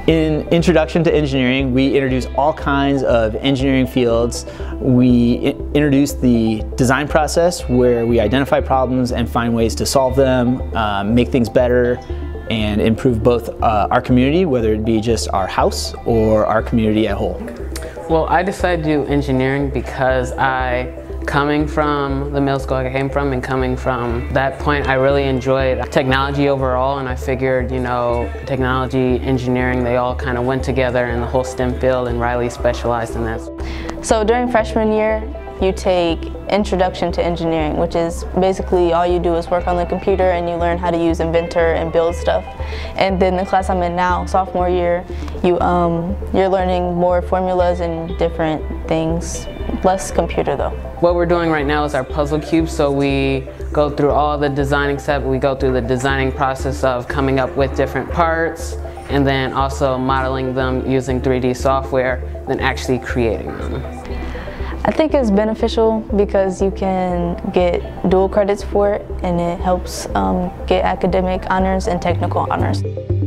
In Introduction to Engineering, we introduce all kinds of engineering fields. We introduce the design process where we identify problems and find ways to solve them, make things better, and improve both our community, whether it be just our house or our community as a whole. Well, I decided to do engineering because coming from the middle school I came from and coming from that point, I really enjoyed technology overall, and I figured, you know, technology, engineering, they all kind of went together in the whole STEM field, and Riley specialized in that. So during freshman year, you take Introduction to Engineering, which is basically all you do is work on the computer and you learn how to use Inventor and build stuff. And then the class I'm in now, sophomore year, you're learning more formulas and different things, less computer though. What we're doing right now is our puzzle cube, so we go through all the designing steps, we go through the designing process of coming up with different parts, and then also modeling them using 3D software, then actually creating them. I think it's beneficial because you can get dual credits for it, and it helps get academic honors and technical honors.